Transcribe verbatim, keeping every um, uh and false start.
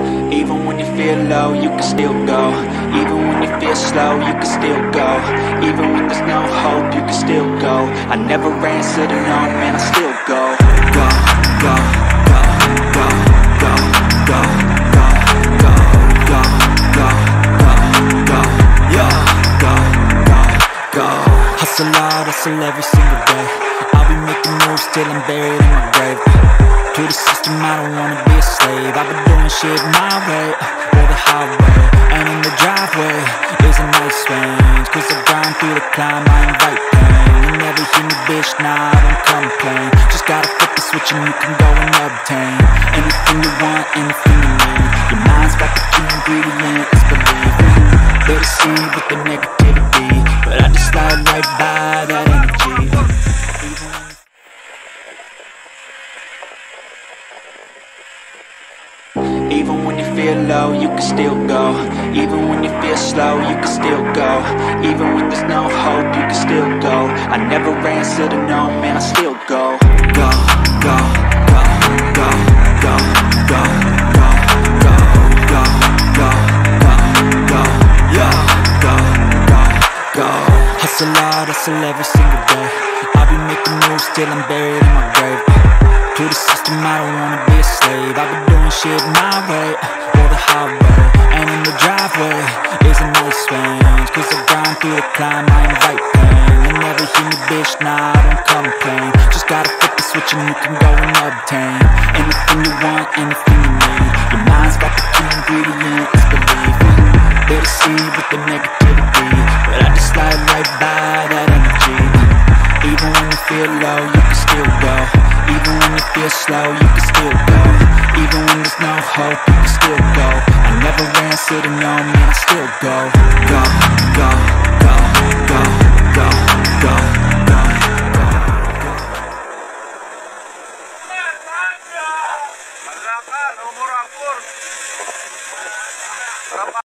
Even when you feel low, you can still go. Even when you feel slow, you can still go. Even when there's no hope, you can still go. I never answer to no, man, I still go. Go, go, go, go, go, go, go, go, go, go, go, go, yeah, go, go, go. Hustle hard, hustle every single day. I'll be making moves till I'm buried in my grave. To the system, I don't wanna be a slave. I've been doing shit my way, or the highway. And in the driveway is a nice range, cause I grind through the climb, I invite pain. You never hear me, bitch, nah, I don't complain. Just gotta flip the switch and you can go and obtain anything you want, anything you need. Your mind's got the key ingredient, it's belief. They deceive with the negativity, but I just slide right by that energy. Even when you feel low, you can still go. Even when you feel slow, you can still go. Even when there's no hope, you can still go. I never answer to no, man, I still go. Go, go, go, go, go, go, go, go, go, go, go, go, yeah, go, go, go. Hustle hard, hustle every single day. I'll be making moves till I'm buried in my grave. To the system, I don't wanna be a slave. I've been doing shit my way, or the highway. And in the driveway is a nice range, cause I grind through the climb, I invite pain. You never hear me, bitch, nah, I don't complain. Just gotta flip the switch and you can go and obtain anything you want, anything you need. Your mind's got the key ingredient, it's belief. They deceive with the negativity, but I just slide right by that energy. Even when you feel low, you can still go. Even when you feel slow, you can still go. Even when there's no hope, you can still go. I never answer to no, man, I still go. Go, go,